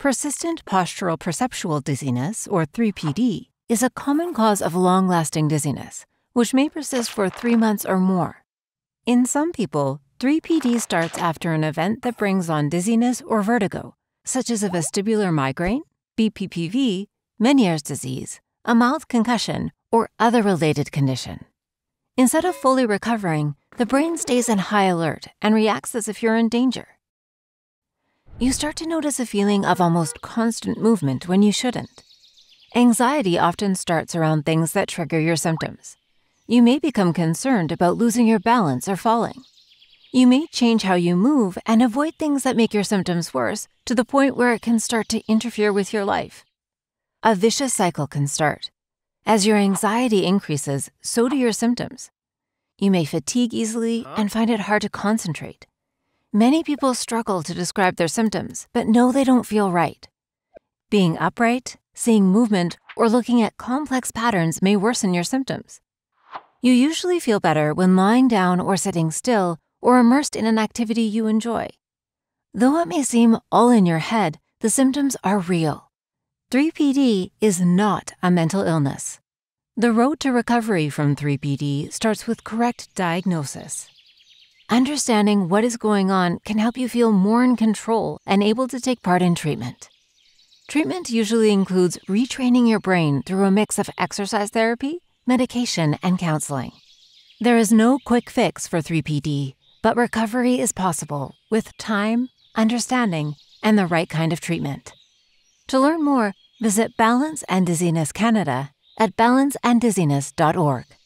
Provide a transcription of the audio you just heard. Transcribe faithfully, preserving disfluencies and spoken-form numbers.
Persistent postural-perceptual dizziness, or three P D, is a common cause of long-lasting dizziness, which may persist for three months or more. In some people, three P D starts after an event that brings on dizziness or vertigo, such as a vestibular migraine, P P P D, Meniere's disease, a mouth concussion, or other related condition. Instead of fully recovering, the brain stays in high alert and reacts as if you're in danger. You start to notice a feeling of almost constant movement when you shouldn't. Anxiety often starts around things that trigger your symptoms. You may become concerned about losing your balance or falling. You may change how you move and avoid things that make your symptoms worse to the point where it can start to interfere with your life. A vicious cycle can start. As your anxiety increases, so do your symptoms. You may fatigue easily and find it hard to concentrate. Many people struggle to describe their symptoms, but know they don't feel right. Being upright, seeing movement, or looking at complex patterns may worsen your symptoms. You usually feel better when lying down or sitting still or immersed in an activity you enjoy. Though it may seem all in your head, the symptoms are real. three P D is not a mental illness. The road to recovery from three P D starts with correct diagnosis. Understanding what is going on can help you feel more in control and able to take part in treatment. Treatment usually includes retraining your brain through a mix of exercise therapy, medication, and counseling. There is no quick fix for three P D, but recovery is possible with time, understanding, and the right kind of treatment. To learn more, visit Balance and Dizziness Canada at balance and dizziness dot org.